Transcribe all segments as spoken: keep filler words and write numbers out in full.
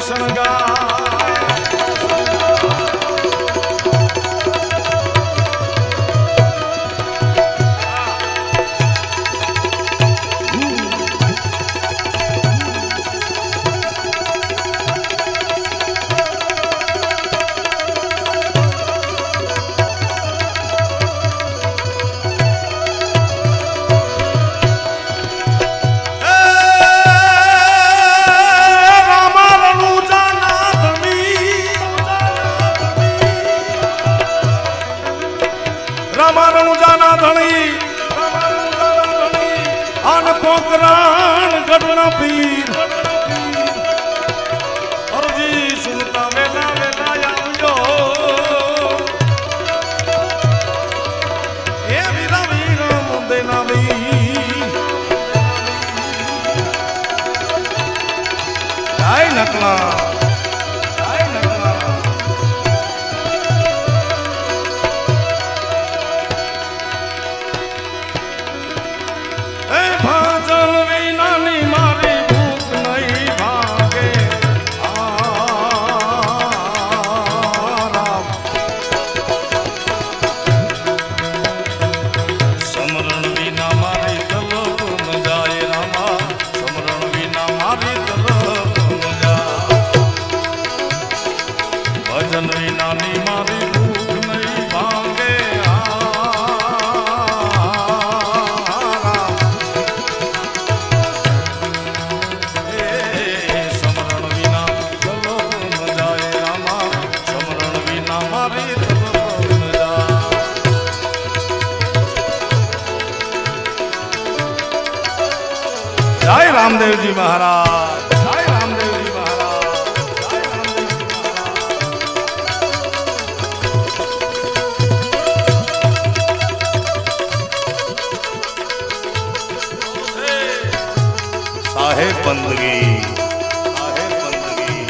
पोकरान गढ़ना पीर अर्जी सुनता वेला वेला आवजो ए वीरा वीरा मुंदे नावी जाय नकला जाय नकला ए भाजल विना नी मारी भूख नहीं भागे राम समरण विना मारी तलब न जाए रामा समरण विना मारी तलब न जाए भजन विना नी मारी भूख नहीं भागे जय रामदेव जी महाराज जय रामदेव जी महाराज जय रामदेव जी महाराज साहेब बंदगी साहेब बंदगी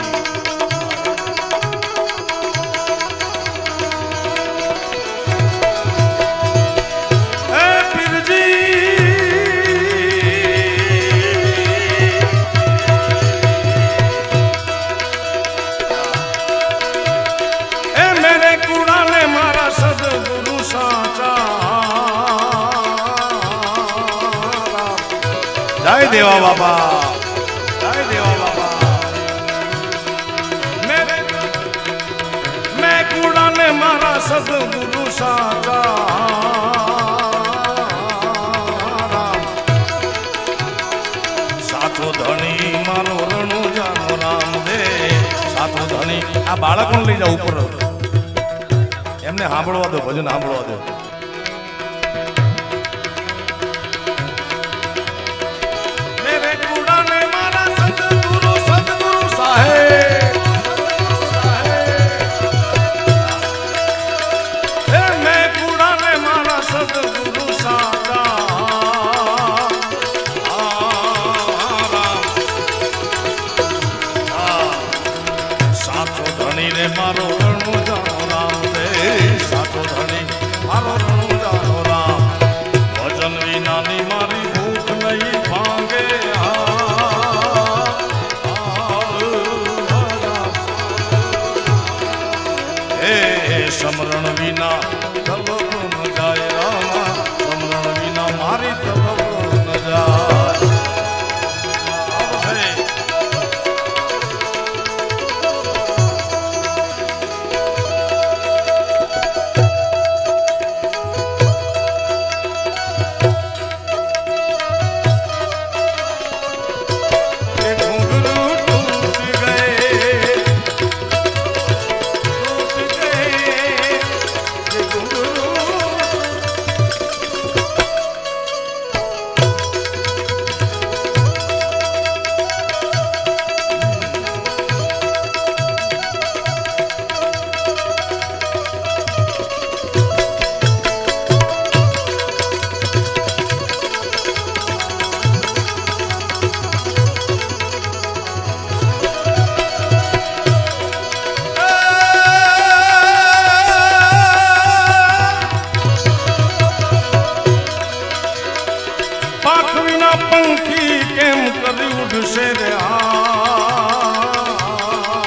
ए पीर जी जय देवा बाबा जय देवा बाबा मेरे मैं कूड़ा ने मारा सदगुरु साचा साथो धनी मारो रणु जानो राम दे साथो धनी आ बाळकने लई जाओ ऊपर एमने सांभळवा दो भजन सांभळवा दो मारो रणु जानो राम दे साथो धनी मारो रणु जानो राम भजन विना नी मारी भूख नहीं भांगे हे समरण विना तलब न जाए रामा समरण विना मारी तलब न जाए पंखी केम करी उड़से रे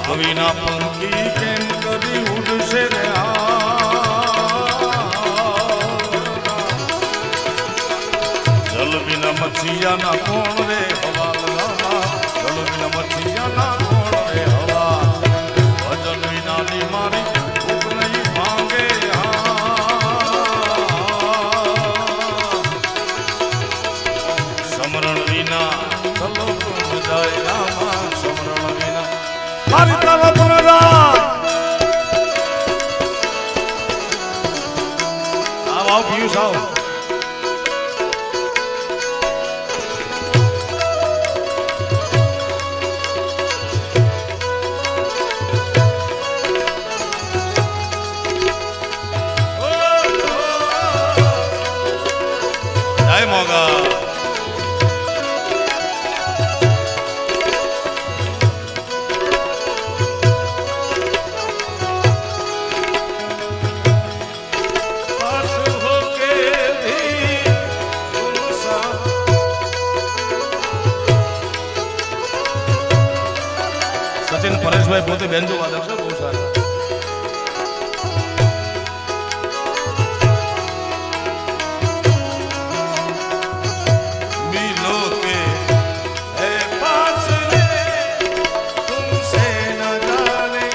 आंख विना पंखी केम करी उड़से रे जल बिना मछिया ना कौन रे हवाल जल बिना मछिया ना कौन रे हवा भजन विना नी मारी भूख नहीं भांगे समरण विना चलो जाए रामा समरण विना हरि तव पुनरा आओ आओ पीयूष आओ जय मोगा सचिन परेश भाई पोते बेंजो वादक छे बहुत सारा मिलो के है पास ले तुमसे न जाने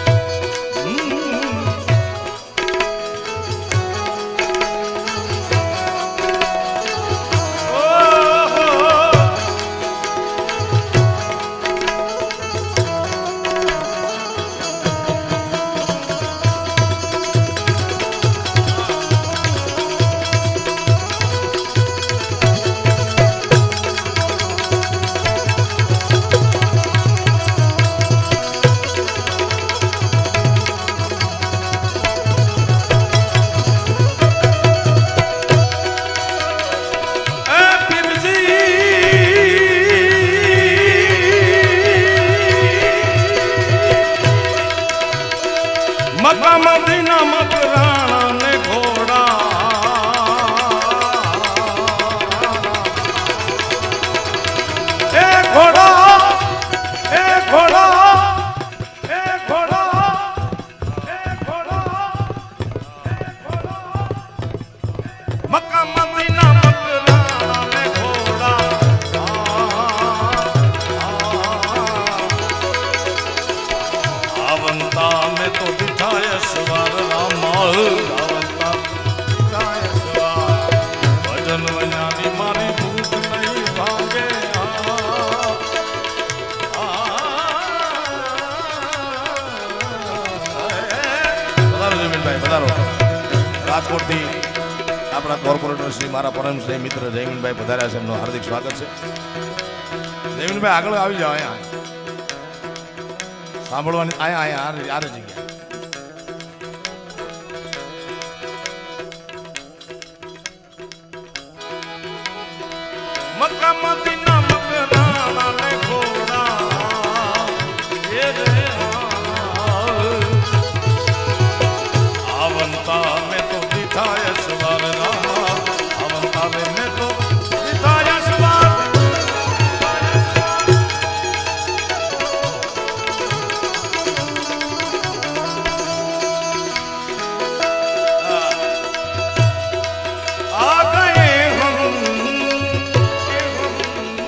मक्का मदीना मकराना ने घोड़ा ए घोड़ा ए घोड़ा ए घोड़ा ए घोड़ा ए घोड़ा मक्का मदीना मकराना ने घोड़ा आवंता में तो सवार रामा आवंता सवार भजन वनानी मारी भूख नहीं भागे पधारो जमीन भाई पधारो राजकोट थी अपना कॉर्पोरेटर श्री मारा परम श्री मित्र जयमीन भाई पधार्या છે એમનું હાર્દિક સ્વાગત છે જયમીન ભાઈ આગળ આવી જાઓ અહીંયા સાંભળવાની આયા આયા આ જગ્યા मक्का मदीना मकराना ने घोड़ा ये रे आवंता में तो दिखाया सवार रामा आवंता में तो दिखाया सवार आ गए हम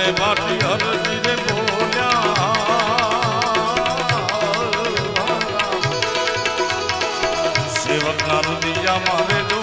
बाटी हर धीरे बोलिया सेवक ना रुदिया मारे जो